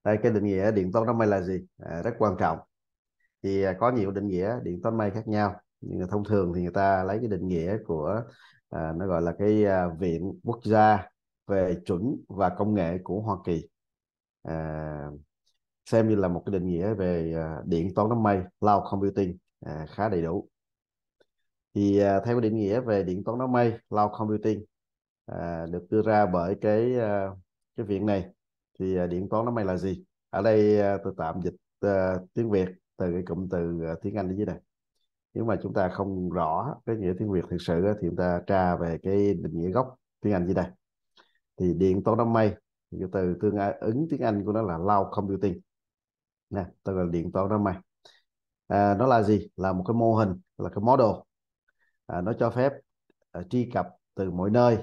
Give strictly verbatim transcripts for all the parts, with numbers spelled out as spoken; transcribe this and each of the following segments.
Đây, cái định nghĩa điện toán đám mây là gì? À, rất quan trọng. Thì à, có nhiều định nghĩa điện toán mây khác nhau, nhưng mà thông thường thì người ta lấy cái định nghĩa của à, nó gọi là cái à, Viện Quốc gia về chuẩn và công nghệ của Hoa Kỳ, à, xem như là một cái định nghĩa về à, điện toán đám mây cloud computing, à, khá đầy đủ. Thì à, theo cái định nghĩa về điện toán đám mây cloud computing à, được đưa ra bởi cái à, cái viện này, thì à, điện toán đám mây là gì? Ở đây à, tôi tạm dịch à, tiếng Việt từ cái cụm từ à, tiếng Anh ở dưới này. Nếu mà chúng ta không rõ cái nghĩa tiếng Việt thực sự á, thì chúng ta tra về cái định nghĩa gốc tiếng Anh dưới đây. Thì điện toán đám mây thì cái từ tương ứng tiếng Anh của nó là cloud computing nè, tức là điện toán đám mây. À, nó là gì? Là một cái mô hình, là cái model. À, nó cho phép à, truy cập từ mọi nơi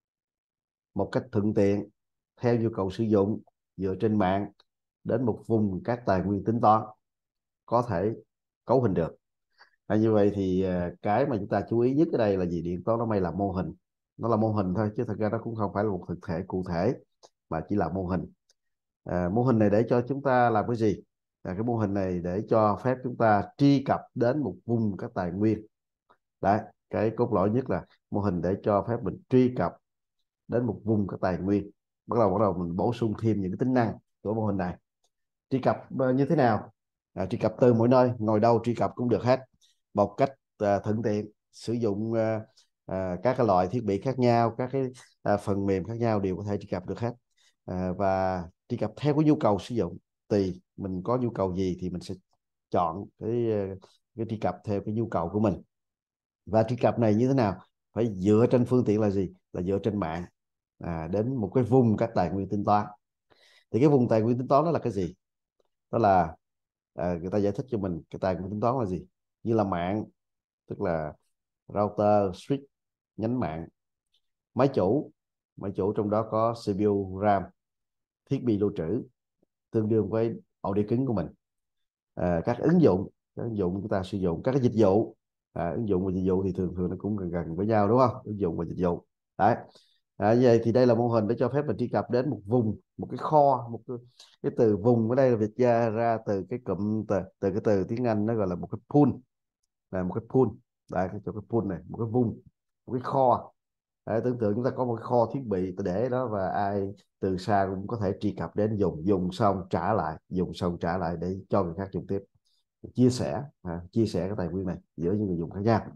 một cách thuận tiện theo nhu cầu sử dụng dựa trên mạng đến một vùng các tài nguyên tính toán có thể cấu hình được. À, như vậy thì à, cái mà chúng ta chú ý nhất ở đây là gì? Điện toán đám mây là mô hình. Nó là mô hình thôi chứ thật ra nó cũng không phải là một thực thể cụ thể, mà chỉ là mô hình. À, mô hình này để cho chúng ta làm cái gì? À, cái mô hình này để cho phép chúng ta truy cập đến một vùng các tài nguyên. Đấy, cái cốt lõi nhất là mô hình để cho phép mình truy cập đến một vùng các tài nguyên. Bắt đầu bắt đầu mình bổ sung thêm những cái tính năng của mô hình này. Truy cập ờ, như thế nào? À, truy cập từ mọi nơi, ngồi đâu truy cập cũng được hết, một cách à, thuận tiện, sử dụng à, à, các cái loại thiết bị khác nhau, các cái à, phần mềm khác nhau đều có thể truy cập được hết. À, và truy cập theo cái nhu cầu sử dụng, tùy mình có nhu cầu gì thì mình sẽ chọn cái ờ, cái truy cập theo cái nhu cầu của mình. Và truy cập này như thế nào? Phải dựa trên phương tiện là gì? Là dựa trên mạng, à, đến một cái vùng các tài nguyên tính toán. Thì cái vùng tài nguyên tính toán đó là cái gì? Đó là à, người ta giải thích cho mình cái tài nguyên tính toán là gì. Như là mạng, tức là router, switch, nhánh mạng. Máy chủ, máy chủ trong đó có xê pê u, RAM, thiết bị lưu trữ tương đương với ổ đĩa cứng của mình. À, các ứng dụng, các ứng dụng chúng ta sử dụng, các cái dịch vụ. À, ứng dụng và dịch vụ thì thường thường nó cũng gần gần với nhau, đúng không? Ứng dụng và dịch vụ đấy. À, như vậy thì đây là mô hình để cho phép mình truy cập đến một vùng, một cái kho, một cái, cái từ vùng ở đây là việc ra ra từ cái cụm từ, từ cái từ tiếng Anh nó gọi là một cái pool, là một cái pool. Đấy, cái chỗ cái pool này, một cái vùng, một cái kho. Đấy, tưởng tượng chúng ta có một cái kho thiết bị để đó, và ai từ xa cũng có thể truy cập đến, dùng dùng xong trả lại, dùng xong trả lại để cho người khác dùng tiếp. Chia sẻ, à, chia sẻ cái tài nguyên này giữa những người dùng khác nhau.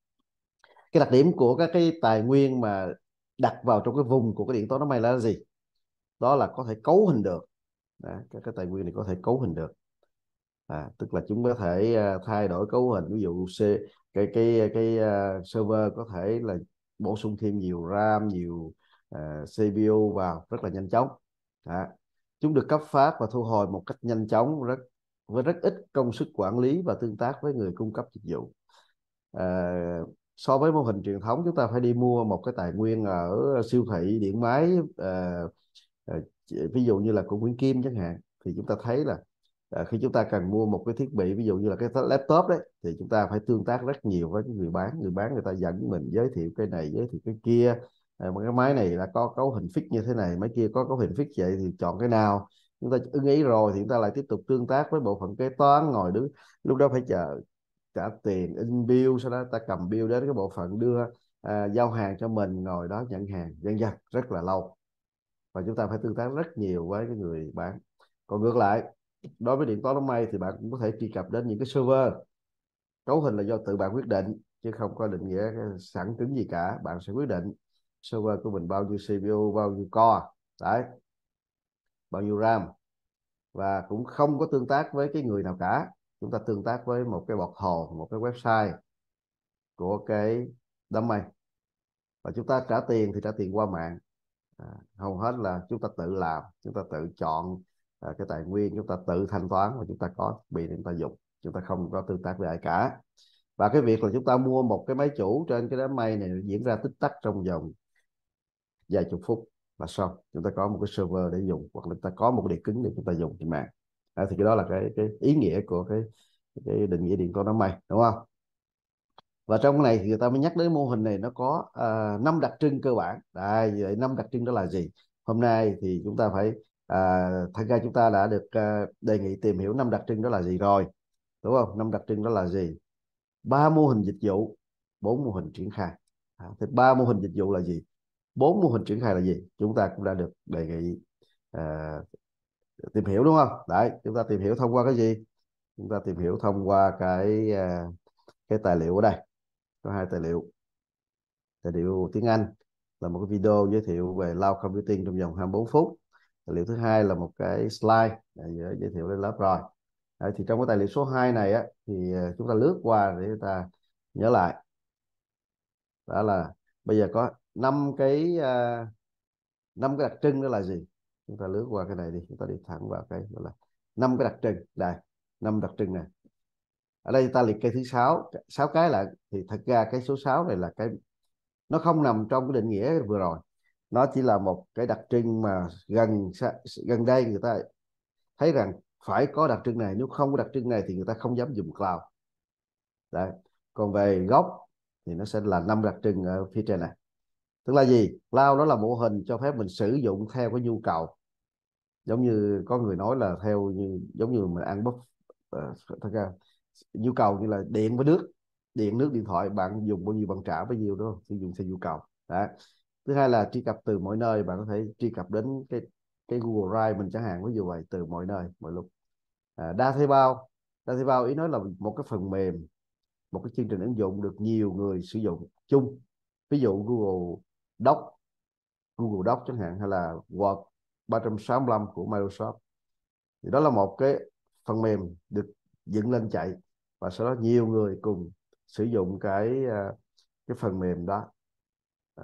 Cái đặc điểm của các cái tài nguyên mà đặt vào trong cái vùng của cái điện toán đám mây là gì? Đó là có thể cấu hình được. Đấy, các cái tài nguyên này có thể cấu hình được. À, tức là chúng có thể uh, thay đổi cấu hình, ví dụ C, cái cái cái uh, server có thể là bổ sung thêm nhiều RAM, nhiều uh, xê pê u vào rất là nhanh chóng. À, chúng được cấp phát và thu hồi một cách nhanh chóng, rất với rất ít công sức quản lý và tương tác với người cung cấp dịch vụ. À, so với mô hình truyền thống, chúng ta phải đi mua một cái tài nguyên ở siêu thị điện máy, à, à, ví dụ như là của Nguyễn Kim chẳng hạn, thì chúng ta thấy là à, khi chúng ta cần mua một cái thiết bị, ví dụ như là cái laptop đấy, thì chúng ta phải tương tác rất nhiều với cái người bán. Người bán người ta dẫn mình giới thiệu cái này, giới thiệu cái kia. À, mà cái máy này là có cấu hình fix như thế này, máy kia có cấu hình fix vậy thì chọn cái nào. Chúng ta ưng ý rồi thì chúng ta lại tiếp tục tương tác với bộ phận kế toán, ngồi đứng lúc đó phải chờ trả tiền, in bill, sau đó ta cầm bill đến cái bộ phận đưa à, giao hàng cho mình, ngồi đó nhận hàng, vân vân, rất là lâu. Và chúng ta phải tương tác rất nhiều với cái người bán. Còn ngược lại, đối với điện toán đám mây thì bạn cũng có thể truy cập đến những cái server. Cấu hình là do tự bạn quyết định, chứ không có định nghĩa sẵn cứng gì cả. Bạn sẽ quyết định server của mình bao nhiêu xê pê u, bao nhiêu core, đấy, bao nhiêu RAM. Và cũng không có tương tác với cái người nào cả. Chúng ta tương tác với một cái portal, một cái website của cái đám mây, và chúng ta trả tiền thì trả tiền qua mạng. À, hầu hết là chúng ta tự làm, chúng ta tự chọn à, cái tài nguyên, chúng ta tự thanh toán, và chúng ta có bị để chúng ta dùng, chúng ta không có tương tác với ai cả. Và cái việc là chúng ta mua một cái máy chủ trên cái đám mây này diễn ra tích tắc trong vòng vài chục phút là xong. Chúng ta có một cái server để dùng, hoặc là chúng ta có một cái đĩa cứng để chúng ta dùng trên mạng. À, thì cái đó là cái cái ý nghĩa của cái cái định nghĩa điện toán đám mây, đúng không? Và trong cái này thì người ta mới nhắc đến mô hình này, nó có uh, năm đặc trưng cơ bản. Đây, vậy năm đặc trưng đó là gì? Hôm nay thì chúng ta phải À, thật ra chúng ta đã được à, đề nghị tìm hiểu năm đặc trưng đó là gì rồi, đúng không? Năm đặc trưng đó là gì? Ba mô hình dịch vụ, bốn mô hình triển khai. À, thì ba mô hình dịch vụ là gì? Bốn mô hình triển khai là gì? Chúng ta cũng đã được đề nghị à, tìm hiểu, đúng không? Đấy, chúng ta tìm hiểu thông qua cái gì? Chúng ta tìm hiểu thông qua cái à, cái tài liệu ở đây. Có hai tài liệu. Tài liệu tiếng Anh là một cái video giới thiệu về cloud computing trong vòng hai mươi bốn phút. Tài liệu thứ hai là một cái slide để giới thiệu lên lớp rồi. Đấy, thì trong cái tài liệu số hai này á, thì à, chúng ta lướt qua để chúng ta nhớ lại. Đó là bây giờ có năm cái à, năm cái đặc trưng đó là gì? Chúng ta lướt qua cái này đi, chúng ta đi thẳng vào cái đó là năm cái đặc trưng đây. Năm đặc trưng này, ở đây ta liệt kê thứ sáu sáu cái lại. Thì thật ra cái số sáu này là cái nó không nằm trong cái định nghĩa vừa rồi, nó chỉ là một cái đặc trưng mà gần gần đây người ta thấy rằng phải có đặc trưng này, nếu không có đặc trưng này thì người ta không dám dùng cloud. Đấy. Còn về gốc thì nó sẽ là năm đặc trưng ở phía trên này. Tức là gì? Cloud đó là mô hình cho phép mình sử dụng theo cái nhu cầu, giống như có người nói là theo như giống như mình ăn búp. uh, thật ra nhu cầu như là điện với nước, điện nước điện thoại, bạn dùng bao nhiêu bạn trả bao nhiêu, đó sử dụng theo nhu cầu. Đó. Thứ hai là truy cập từ mọi nơi, bạn có thể truy cập đến cái cái Google Drive mình chẳng hạn, ví dụ vậy, từ mọi nơi mọi lúc. À, đa thuê bao. Đa thuê bao ý nói là một cái phần mềm, một cái chương trình ứng dụng được nhiều người sử dụng chung, ví dụ Google Doc, Google Doc chẳng hạn, hay là Word ba trăm sáu mươi lăm của Microsoft. Thì đó là một cái phần mềm được dựng lên chạy, và sau đó nhiều người cùng sử dụng cái à, cái phần mềm đó. À,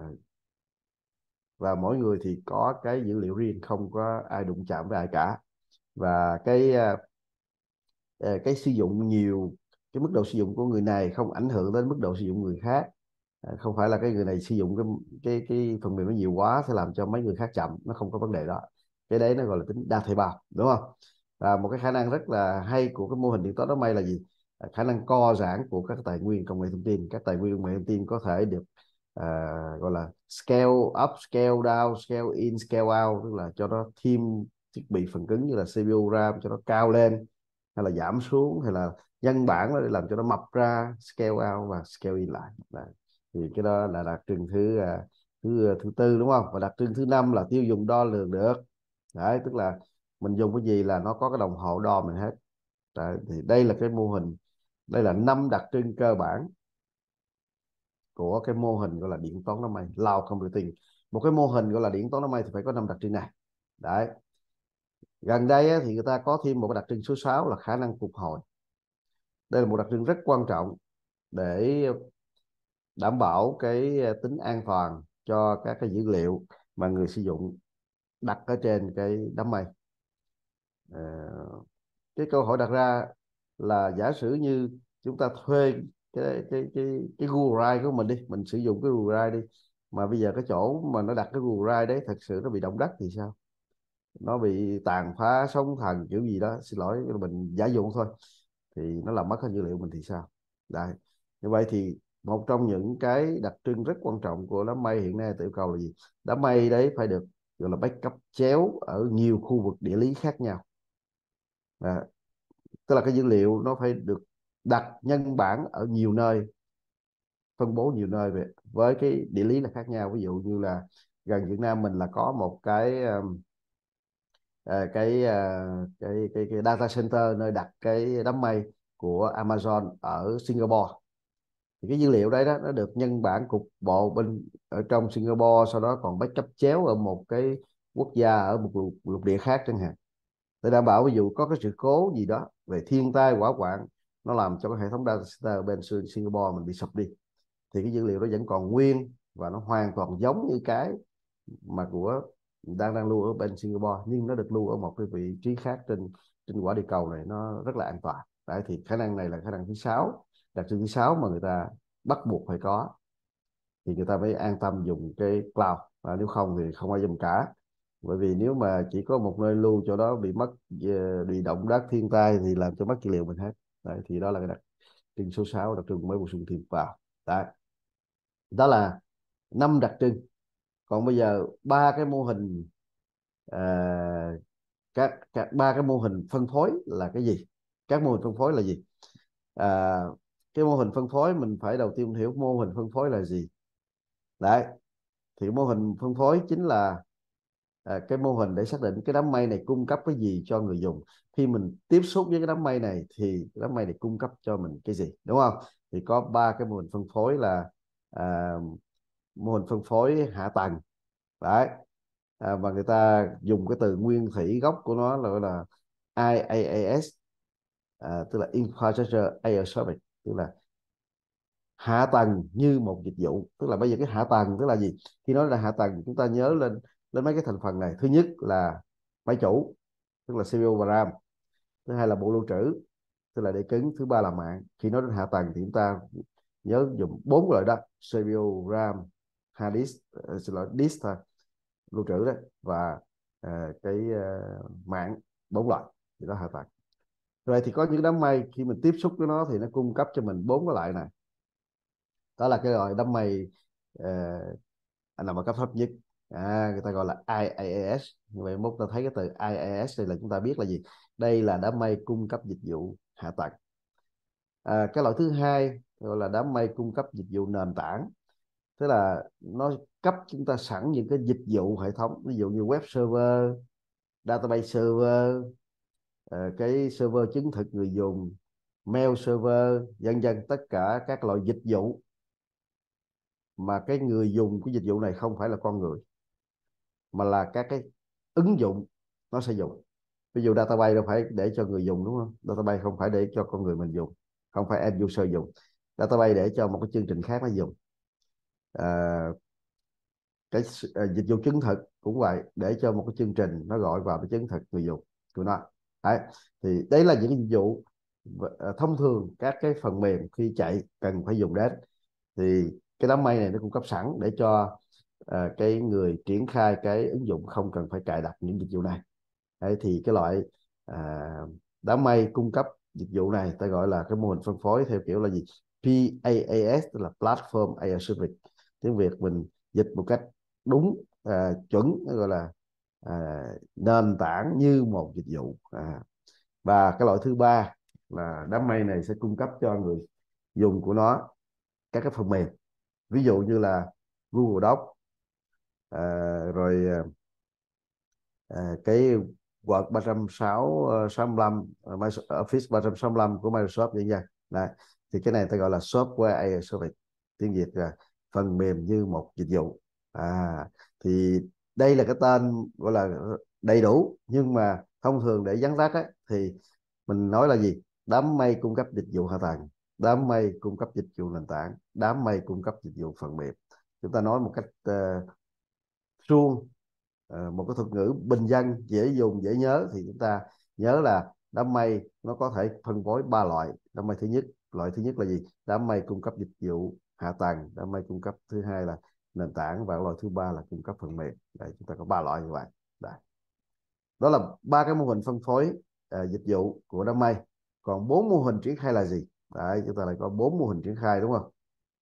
và mỗi người thì có cái dữ liệu riêng, không có ai đụng chạm với ai cả. Và cái à, à, cái sử dụng nhiều, cái mức độ sử dụng của người này không ảnh hưởng đến mức độ sử dụng người khác. À, không phải là cái người này sử dụng cái cái cái phần mềm nó nhiều quá sẽ làm cho mấy người khác chậm, nó không có vấn đề đó. Cái đấy nó gọi là tính đa thuê bao, đúng không? Và một cái khả năng rất là hay của cái mô hình điện toán đám mây là gì? À, khả năng co giãn của các tài nguyên công nghệ thông tin. Các tài nguyên công nghệ thông tin có thể được à, gọi là scale up, scale down, scale in, scale out, tức là cho nó thêm thiết bị phần cứng như là xê pê u, RAM cho nó cao lên, hay là giảm xuống, hay là nhân bản nó để làm cho nó mập ra, scale out và scale in lại. Đấy. Thì cái đó là đặc trưng thứ à, thứ thứ tư, đúng không? Và đặc trưng thứ năm là tiêu dùng đo lường được. Đấy, tức là mình dùng cái gì là nó có cái đồng hồ đo mình hết. Đấy, thì đây là cái mô hình, đây là năm đặc trưng cơ bản của cái mô hình gọi là điện toán đám mây, cloud computing. Một cái mô hình gọi là điện toán đám mây thì phải có năm đặc trưng này. Đấy. Gần đây á, thì người ta có thêm một cái đặc trưng số sáu là khả năng phục hồi. Đây là một đặc trưng rất quan trọng để đảm bảo cái tính an toàn cho các cái dữ liệu mà người sử dụng đặt ở trên cái đám mây. Ờ, cái câu hỏi đặt ra là giả sử như chúng ta thuê cái cái cái cái Google Drive của mình đi, mình sử dụng cái Google Drive đi, mà bây giờ cái chỗ mà nó đặt cái Google Drive đấy thật sự nó bị động đất thì sao? Nó bị tàn phá, sóng thần kiểu gì đó, xin lỗi mình giả dụ thôi, thì nó làm mất cái dữ liệu mình thì sao? Đấy. Như vậy thì một trong những cái đặc trưng rất quan trọng của đám mây hiện nay tự yêu cầu là gì? Đám mây đấy phải được gọi là backup chéo ở nhiều khu vực địa lý khác nhau. À, tức là cái dữ liệu nó phải được đặt nhân bản ở nhiều nơi, phân bố nhiều nơi về với cái địa lý là khác nhau. Ví dụ như là gần Việt Nam mình là có một cái um, à, cái, à, cái cái cái data center nơi đặt cái đám mây của Amazon ở Singapore. Thì cái dữ liệu đấy đó nó được nhân bản cục bộ bên ở trong Singapore, sau đó còn backup chéo ở một cái quốc gia ở một lục, lục địa khác chẳng hạn, để đảm bảo ví dụ có cái sự cố gì đó về thiên tai hỏa hoạn nó làm cho cái hệ thống data center bên Singapore mình bị sập đi, thì cái dữ liệu đó vẫn còn nguyên và nó hoàn toàn giống như cái mà của đang đang lưu ở bên Singapore, nhưng nó được lưu ở một cái vị trí khác trên trên quả địa cầu này, nó rất là an toàn. Đấy, thì khả năng này là khả năng thứ sáu, đặc trưng thứ sáu mà người ta bắt buộc phải có, thì người ta mới an tâm dùng cái cloud. À, nếu không thì không ai dùng cả. Bởi vì nếu mà chỉ có một nơi lưu, chỗ đó bị mất, ờ, bị động đất thiên tai thì làm cho mất dữ liệu mình hết. Đấy, thì đó là cái đặc trưng số sáu, đặc trưng mới bổ sung thêm vào. Đấy. Đó là năm đặc trưng. Còn bây giờ ba cái mô hình, à, các các ba cái mô hình phân phối là cái gì? Các mô hình phân phối là gì? à, cái mô hình phân phối mình phải đầu tiên hiểu mô hình phân phối là gì. Đấy, thì mô hình phân phối chính là à, cái mô hình để xác định cái đám mây này cung cấp cái gì cho người dùng. Khi mình tiếp xúc với cái đám mây này thì đám mây này cung cấp cho mình cái gì, đúng không? Thì có ba cái mô hình phân phối là à, mô hình phân phối hạ tầng. Đấy, à, và người ta dùng cái từ nguyên thủy gốc của nó là gọi là i a a ét, à, tức là Infrastructure as a Service, tức là hạ tầng như một dịch vụ. Tức là bây giờ cái hạ tầng tức là gì? Khi nói là hạ tầng chúng ta nhớ lên lên mấy cái thành phần này. Thứ nhất là máy chủ, tức là xê pê u và RAM. Thứ hai là bộ lưu trữ, tức là đĩa cứng. Thứ ba là mạng. Khi nói đến hạ tầng thì chúng ta nhớ dùng bốn loại đó: xê pê u, RAM, hard disk, uh, xin lỗi, disk thôi, lưu trữ đấy, và uh, cái uh, mạng. Bốn loại thì đó hạ tầng. Rồi thì có những đám mây khi mình tiếp xúc với nó thì nó cung cấp cho mình bốn cái loại này. Đó là cái loại đám mây uh, nằm ở cấp thấp nhất, à, người ta gọi là i a a ét. Như vậy mốt ta thấy cái từ i a a ét đây là chúng ta biết là gì? Đây là đám mây cung cấp dịch vụ hạ tầng. À, cái loại thứ hai gọi là đám mây cung cấp dịch vụ nền tảng, tức là nó cấp chúng ta sẵn những cái dịch vụ hệ thống, ví dụ như web server, database server, ờ, cái server chứng thực người dùng, mail server, vân vân. Tất cả các loại dịch vụ mà cái người dùng của dịch vụ này không phải là con người, mà là các cái ứng dụng nó sẽ dùng. Ví dụ database đâu phải để cho người dùng, đúng không? Database không phải để cho con người mình dùng, không phải end user dùng. Database để cho một cái chương trình khác nó dùng. à, cái à, dịch vụ chứng thực cũng vậy, để cho một cái chương trình nó gọi vào để chứng thực người dùng của nó. Đấy, thì đấy là những cái dịch vụ à, thông thường các cái phần mềm khi chạy cần phải dùng đến. Thì cái đám mây này nó cung cấp sẵn để cho à, cái người triển khai cái ứng dụng không cần phải cài đặt những dịch vụ này. Đấy, thì cái loại à, đám mây cung cấp dịch vụ này ta gọi là cái mô hình phân phối theo kiểu là gì? PaaS, tức là Platform as a Service. Tiếng Việt mình dịch một cách đúng, à, chuẩn, gọi là à, nền tảng như một dịch vụ. À, và cái loại thứ ba là đám mây này sẽ cung cấp cho người dùng của nó các cái phần mềm, ví dụ như là Google Docs, à, rồi à, cái Word ba trăm sáu mươi lăm, uh, Office ba trăm sáu mươi lăm của Microsoft vậy nha. Đấy, thì cái này ta gọi là software as a service, tiếng Việt là phần mềm như một dịch vụ. À, thì đây là cái tên gọi là đầy đủ, nhưng mà thông thường để vắn tắt á, thì mình nói là gì? Đám mây cung cấp dịch vụ hạ tầng, đám mây cung cấp dịch vụ nền tảng, đám mây cung cấp dịch vụ phần mềm. Chúng ta nói một cách uh, suông, uh, một cái thuật ngữ bình dân dễ dùng dễ nhớ, thì chúng ta nhớ là đám mây nó có thể phân phối ba loại. Đám mây thứ nhất, loại thứ nhất là gì? Đám mây cung cấp dịch vụ hạ tầng. Đám mây cung cấp thứ hai là nền tảng, và loại thứ ba là cung cấp phần mềm. Đây, chúng ta có ba loại như vậy. Đây, đó là ba cái mô hình phân phối uh, dịch vụ của đám mây. Còn bốn mô hình triển khai là gì? Đấy, chúng ta lại có bốn mô hình triển khai, đúng không?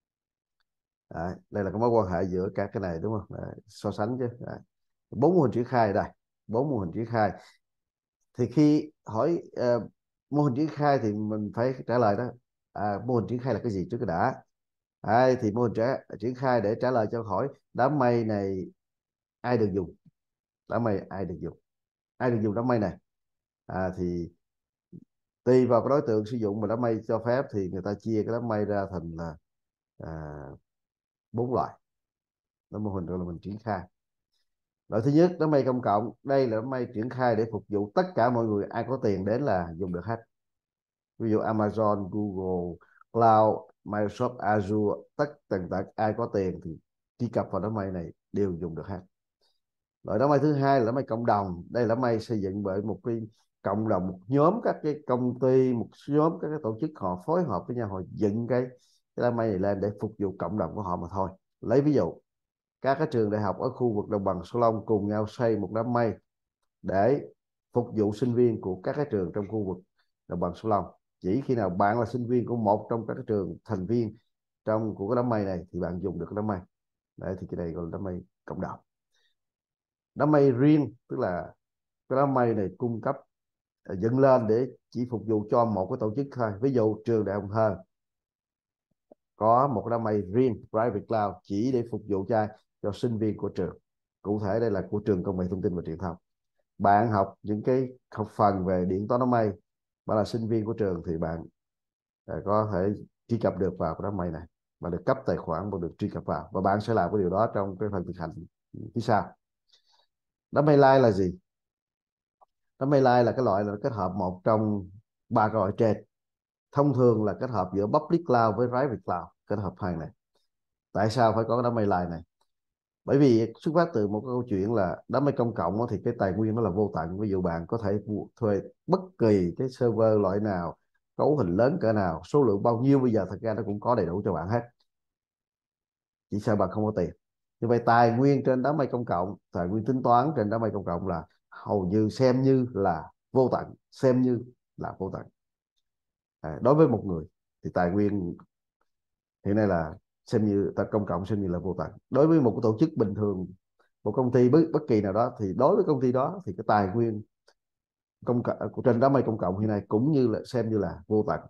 Đấy, đây là cái mối quan hệ giữa các cái này, đúng không? Đấy, so sánh chứ. Đấy, bốn mô hình triển khai đây. Bốn mô hình triển khai thì khi hỏi uh, mô hình triển khai thì mình phải trả lời đó, à, mô hình triển khai là cái gì trước cái đã. Đấy, thì mô hình trả, triển khai để trả lời cho câu hỏi đám mây này ai được dùng. Đám mây ai được dùng, ai được dùng đám mây này. À, thì tùy vào cái đối tượng sử dụng mà đám mây cho phép thì người ta chia cái đám mây ra thành là à, bốn loại. Đó, mô hình gọi là mình triển khai. Loại thứ nhất, đám mây công cộng. Đây là đám mây triển khai để phục vụ tất cả mọi người, ai có tiền đến là dùng được hết. Ví dụ Amazon, Google Cloud, Microsoft Azure, tất tần tật ai có tiền thì truy cập vào đám mây này đều dùng được hết. Loại đám mây thứ hai là đám mây cộng đồng. Đây là đám mây xây dựng bởi một cái cộng đồng, một nhóm các cái công ty, một nhóm các cái tổ chức, họ phối hợp với nhau, họ dựng cái, cái đám mây này lên để phục vụ cộng đồng của họ mà thôi. Lấy ví dụ, các cái trường đại học ở khu vực đồng bằng Sông Long cùng nhau xây một đám mây để phục vụ sinh viên của các cái trường trong khu vực đồng bằng Sông Long. Chỉ khi nào bạn là sinh viên của một trong các cái trường thành viên trong của cái đám mây này thì bạn dùng được cái đám mây. Đấy, thì cái này gọi là đám mây cộng đồng. Đám mây riêng tức là cái đám mây này cung cấp, à, dựng lên để chỉ phục vụ cho một cái tổ chức thôi. Ví dụ trường Đại học Thơ có một cái đám mây riêng private cloud chỉ để phục vụ cho cho sinh viên của trường. Cụ thể đây là của trường Công nghệ Thông tin và Truyền thông. Bạn học những cái học phần về điện toán đám mây, bạn là sinh viên của trường thì bạn à, có thể truy cập được vào cái đám mây này và được cấp tài khoản và được truy cập vào, và bạn sẽ làm cái điều đó trong cái phần thực hành phía sau. Đám mây Live là gì? Đám mây Live là cái loại là kết hợp một trong ba cái loại trên. Thông thường là kết hợp giữa public cloud với private cloud, kết hợp hai này. Tại sao phải có cái đám mây Live này? Bởi vì xuất phát từ một cái câu chuyện là đám mây công cộng thì cái tài nguyên nó là vô tận. Ví dụ bạn có thể thuê bất kỳ cái server loại nào, cấu hình lớn cỡ nào, số lượng bao nhiêu, bây giờ thật ra nó cũng có đầy đủ cho bạn hết, chỉ sợ bạn không có tiền. Như vậy tài nguyên trên đám mây công cộng, tài nguyên tính toán trên đám mây công cộng là hầu như xem như là vô tận, xem như là vô tận. À, đối với một người thì tài nguyên hiện nay là xem như ta công cộng, xem như là vô tận. Đối với một cái tổ chức bình thường, một công ty bất, bất kỳ nào đó, thì đối với công ty đó thì cái tài nguyên công cộng trên đám mây công cộng hiện nay cũng như là xem như là vô tận.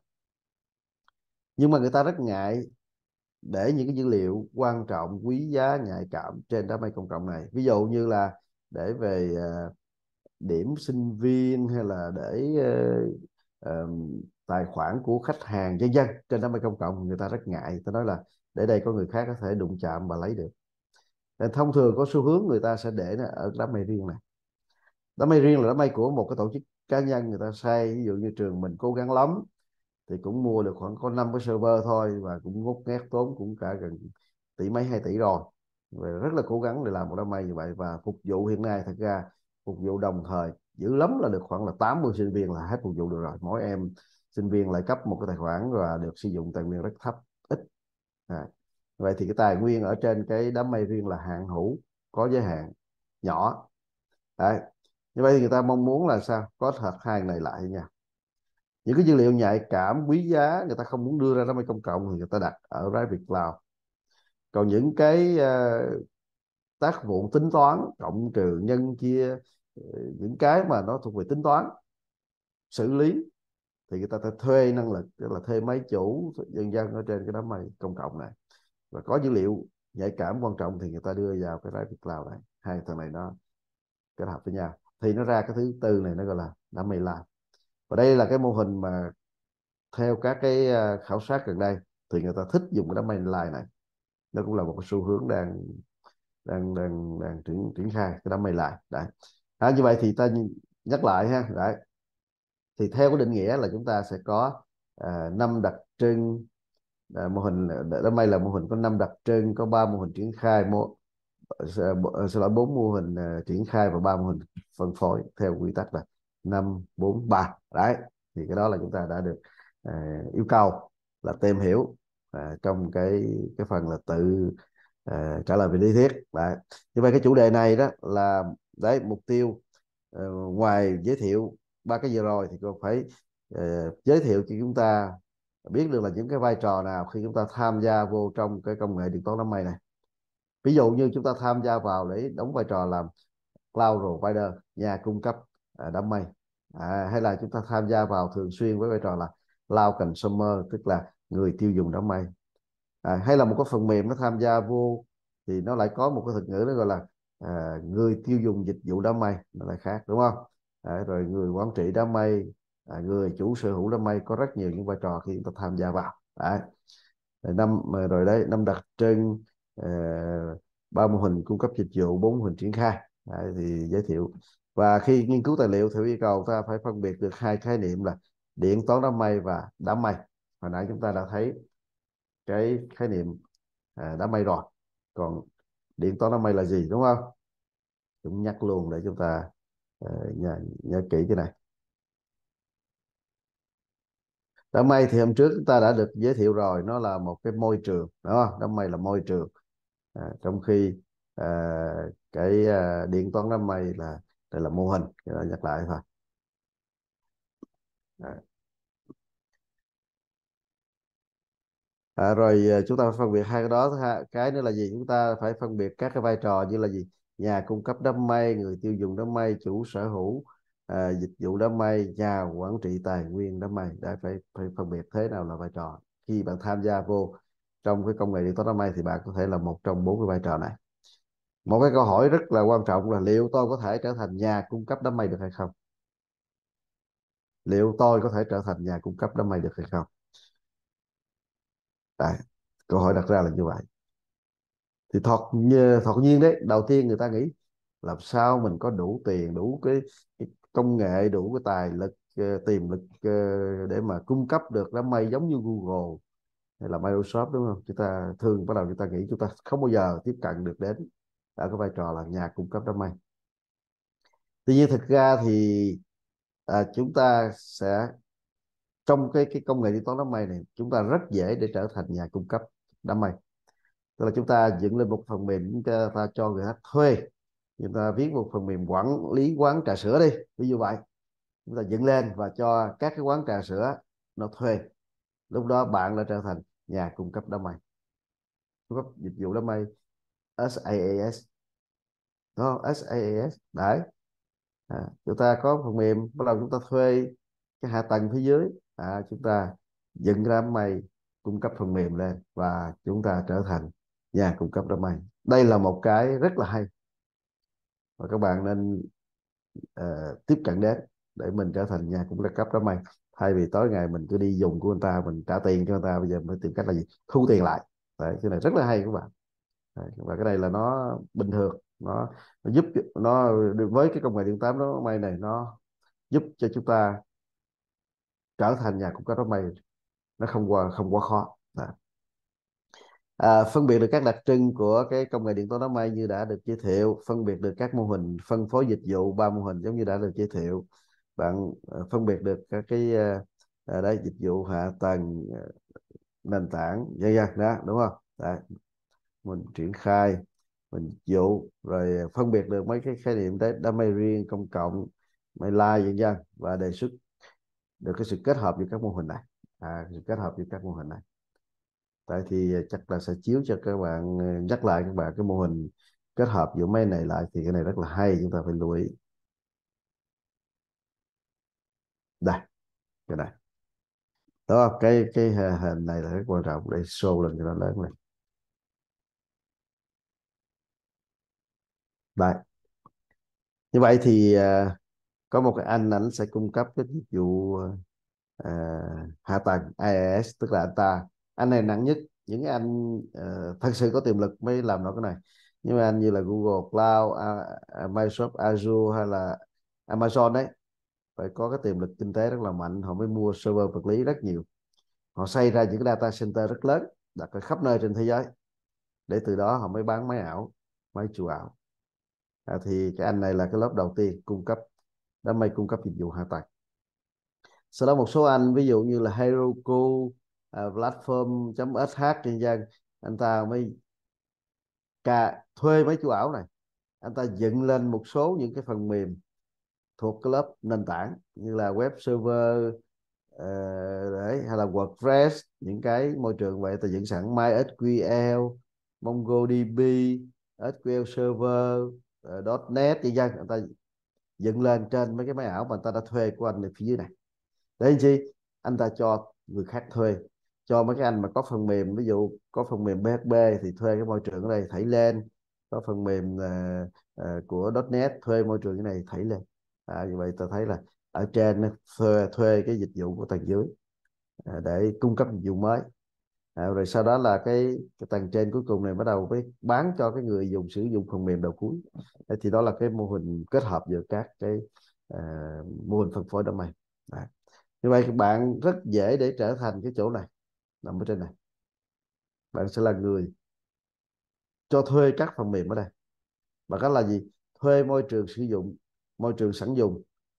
Nhưng mà người ta rất ngại để những cái dữ liệu quan trọng, quý giá, nhạy cảm trên đám mây công cộng này. Ví dụ như là để về uh, điểm sinh viên, hay là để uh, uh, tài khoản của khách hàng vân vân trên đám mây công cộng, người ta rất ngại. Ta nói là để đây có người khác có thể đụng chạm và lấy được. Nên thông thường có xu hướng người ta sẽ để ở đám mây riêng này. Đám mây riêng là đám mây của một cái tổ chức cá nhân người ta xây. Ví dụ như trường mình cố gắng lắm thì cũng mua được khoảng có năm cái server thôi, và cũng ngốt ngét tốn cũng cả gần tỷ mấy, hai tỷ rồi. Và rất là cố gắng để làm một đám mây như vậy, và phục vụ hiện nay thật ra phục vụ đồng thời dữ lắm là được khoảng là tám mươi sinh viên là hết phục vụ được rồi. Mỗi em sinh viên lại cấp một cái tài khoản và được sử dụng tài nguyên rất thấp, ít. À, vậy thì cái tài nguyên ở trên cái đám mây riêng là hạn hữu, có giới hạn, nhỏ. Đấy. Như vậy thì người ta mong muốn là sao? Có thật hai này lại nha. Những cái dữ liệu nhạy cảm, quý giá người ta không muốn đưa ra đám mây công cộng thì người ta đặt ở private cloud. Còn những cái uh, tác vụ tính toán, cộng trừ nhân chia, những cái mà nó thuộc về tính toán xử lý, thì người ta phải thuê năng lực, tức là thuê máy chủ dân dân ở trên cái đám mây công cộng này. Và có dữ liệu nhạy cảm quan trọng thì người ta đưa vào cái private cloud này. Hai thằng này nó kết hợp với nhau thì nó ra cái thứ tư này, nó gọi là đám mây live. Và đây là cái mô hình mà theo các cái uh, khảo sát gần đây thì người ta thích dùng cái đám mây live này. Nó cũng là một cái xu hướng đang đang đang đang triển triển khai cái đám mây live đấy. À, như vậy thì ta nhắc lại ha. Đấy. Thì theo cái định nghĩa là chúng ta sẽ có uh, năm đặc trưng. À, mô hình đám mây là mô hình có năm đặc trưng, có ba mô hình triển khai, mô xin lỗi bốn mô hình uh, triển khai và ba mô hình phân phối theo quy tắc là năm bốn ba. Đấy, thì cái đó là chúng ta đã được uh, yêu cầu là tìm hiểu uh, trong cái cái phần là tự uh, trả lời về lý thuyết. Đấy. Như vậy cái chủ đề này đó là đấy mục tiêu, uh, ngoài giới thiệu ba cái vừa rồi thì còn phải uh, giới thiệu cho chúng ta biết được là những cái vai trò nào khi chúng ta tham gia vô trong cái công nghệ điện toán đám mây này. Ví dụ như chúng ta tham gia vào để đóng vai trò làm cloud provider, nhà cung cấp à, đám mây, à, hay là chúng ta tham gia vào thường xuyên với vai trò là cloud consumer, tức là người tiêu dùng đám mây, à, hay là một cái phần mềm nó tham gia vô thì nó lại có một cái thuật ngữ nó gọi là à, người tiêu dùng dịch vụ đám mây, nó lại khác, đúng không? À, rồi người quản trị đám mây, à, người chủ sở hữu đám mây, có rất nhiều những vai trò khi chúng ta tham gia vào. Đấy. Năm rồi đấy, năm đặc trưng, uh, ba mô hình cung cấp dịch vụ, bốn mô hình triển khai. Đấy, thì giới thiệu. Và khi nghiên cứu tài liệu theo yêu cầu, ta phải phân biệt được hai khái niệm là điện toán đám mây và đám mây. Hồi nãy chúng ta đã thấy cái khái niệm à, đám mây rồi. Còn điện toán đám mây là gì, đúng không? Chúng nhắc luôn để chúng ta uh, nhớ, nhớ kỹ cái này. Đám mây thì hôm trước chúng ta đã được giới thiệu rồi, nó là một cái môi trường, đúng không? Đám mây là môi trường, à, trong khi à, cái à, điện toán đám mây là đây là mô hình. Cái đó nhắc lại thôi. À. À, rồi à, chúng ta phải phân biệt hai cái đó. Cái nữa là gì? Chúng ta phải phân biệt các cái vai trò như là gì? nhà cung cấp đám mây, người tiêu dùng đám mây, chủ sở hữu à, dịch vụ đám mây, nhà quản trị tài nguyên đám mây. Đã phải, phải phân biệt thế nào là vai trò khi bạn tham gia vô trong cái công nghệ điện toán đám mây, thì bạn có thể là một trong bốn cái vai trò này. Một cái câu hỏi rất là quan trọng là liệu tôi có thể trở thành nhà cung cấp đám mây được hay không? Liệu tôi có thể trở thành nhà cung cấp đám mây được hay không? Đấy, câu hỏi đặt ra là như vậy. Thì thoạt như thoạt nhiên đấy, đầu tiên người ta nghĩ làm sao mình có đủ tiền, đủ cái, cái công nghệ, đủ cái tài lực, ờ, tiềm lực ờ, để mà cung cấp được đám mây giống như Google hay là Microsoft, đúng không? Chúng ta thường bắt đầu chúng ta nghĩ chúng ta không bao giờ tiếp cận được đến ở cái vai trò là nhà cung cấp đám mây. Tuy nhiên thực ra thì à, chúng ta sẽ trong cái cái công nghệ điện toán đám mây này, chúng ta rất dễ để trở thành nhà cung cấp đám mây. Tức là chúng ta dựng lên một phần mềm, chúng ta, ta cho người khác thuê, chúng ta viết một phần mềm quản lý quán trà sữa đi, ví dụ vậy. Chúng ta dựng lên và cho các cái quán trà sữa nó thuê. Lúc đó bạn đã trở thành nhà cung cấp đám mây, cung cấp dịch vụ đám mây, SaaS. Đó, SaaS đấy. À, chúng ta có phần mềm, bắt đầu chúng ta thuê cái hạ tầng phía dưới, à, chúng ta dựng cái đám mây, cung cấp phần mềm lên và chúng ta trở thành nhà cung cấp đám mây. Đây là một cái rất là hay và các bạn nên ờ, tiếp cận đến để mình trở thành nhà cung cấp đám mây, thay vì tối ngày mình cứ đi dùng của người ta, mình trả tiền cho người ta, bây giờ mới tìm cách là gì, thu tiền lại. Đấy, cái này rất là hay các bạn. Đấy, và cái này là nó bình thường, nó, nó giúp nó được với cái công nghệ điện toán đám mây này, nó giúp cho chúng ta trở thành nhà cung cấp đám mây, nó không qua không quá khó. Đấy. À, phân biệt được các đặc trưng của cái công nghệ điện toán đám mây như đã được giới thiệu, phân biệt được các mô hình phân phối dịch vụ, ba mô hình giống như đã được giới thiệu. Bạn uh, phân biệt được các cái uh, uh, đấy, dịch vụ, hạ tầng, uh, nền tảng, vân vân đó, đúng không? Đấy. Mình triển khai, mình dịch vụ, rồi phân biệt được mấy cái khái niệm đấy, đám mây riêng, công cộng, mây lai, vân vân, và đề xuất được cái sự kết hợp giữa các mô hình này, à, sự kết hợp giữa các mô hình này. Tại thì chắc là sẽ chiếu cho các bạn, nhắc lại các bạn cái mô hình kết hợp giữa mấy này lại, thì cái này rất là hay, chúng ta phải lưu ý. Đây, cái này đó, cái cái hình này là rất quan trọng để show lên cho nó lớn lên. Đây, như vậy thì à, có một cái anh ảnh sẽ cung cấp cái dịch vụ à, hạ tầng IaaS, tức là anh ta, anh này nặng nhất. Những cái anh uh, thật sự có tiềm lực mới làm được cái này. Nhưng mà anh như là Google Cloud, a, a, Microsoft Azure hay là Amazon đấy, phải có cái tiềm lực kinh tế rất là mạnh, họ mới mua server vật lý rất nhiều, họ xây ra những cái data center rất lớn đặt ở khắp nơi trên thế giới, để từ đó họ mới bán máy ảo, máy chủ ảo. À, thì cái anh này là cái lớp đầu tiên cung cấp đám mây, cung cấp dịch vụ hạ tầng. Sau đó một số anh ví dụ như là Heroku, uh, platform.sh trên dân, anh ta mới cả thuê mấy chủ ảo này, anh ta dựng lên một số những cái phần mềm thuộc cái lớp nền tảng như là web server, uh, đấy, hay là WordPress, những cái môi trường vậy ta dựng sẵn MySQL, MongoDB, ét quy eo Server, uh, .net trên dân, anh ta dựng lên trên mấy cái máy ảo mà anh ta đã thuê của anh ở phía dưới này. Để làm chi? Anh ta cho người khác thuê, cho mấy cái anh mà có phần mềm, ví dụ có phần mềm pê hát pê thì thuê cái môi trường ở đây thảy lên, có phần mềm uh, uh, của .net thuê môi trường cái này thảy lên. À, như vậy ta thấy là ở trên thuê, thuê cái dịch vụ của tầng dưới à, để cung cấp dịch vụ mới. À, rồi sau đó là cái, cái tầng trên cuối cùng này bắt đầu với bán cho cái người dùng sử dụng phần mềm đầu cuối. Thế thì đó là cái mô hình kết hợp giữa các cái uh, mô hình phân phối đám mây. À, như vậy các bạn rất dễ để trở thành cái chỗ này, nằm ở trên này. Bạn sẽ là người cho thuê các phần mềm ở đây. Và đó là gì? Thuê môi trường sử dụng, môi trường sẵn dùng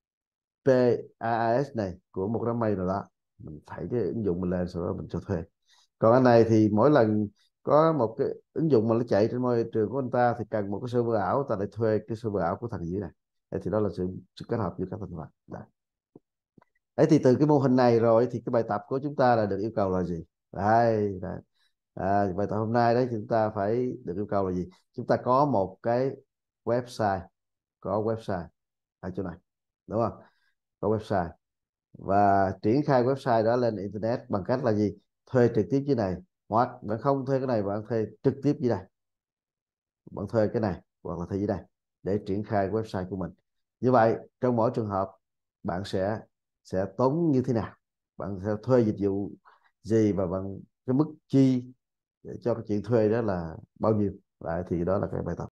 PaaS này của một đám mây nào đó, mình thảy cái ứng dụng mình lên, sau đó mình cho thuê. Còn anh này thì mỗi lần có một cái ứng dụng mà nó chạy trên môi trường của anh ta thì cần một cái server ảo, ta lại thuê cái server ảo của thằng dưới này. Thế thì đó là sự, sự kết hợp giữa các thành phần. Đấy. Đấy, thì từ cái mô hình này rồi thì cái bài tập của chúng ta là được yêu cầu là gì? Đây, đây. À, bài tập hôm nay đấy chúng ta phải được yêu cầu là gì? Chúng ta có một cái website, có website ở chỗ này, đúng không? Có website và triển khai website đó lên internet bằng cách là gì? Thuê trực tiếp dưới này, hoặc bạn không thuê cái này, bạn thuê trực tiếp dưới đây, bạn thuê cái này hoặc là thuê dưới đây để triển khai website của mình. Như vậy trong mỗi trường hợp bạn sẽ sẽ tốn như thế nào, bạn sẽ thuê dịch vụ gì, và bạn cái mức chi để cho cái chuyện thuê đó là bao nhiêu. Đấy, thì đó là cái bài tập.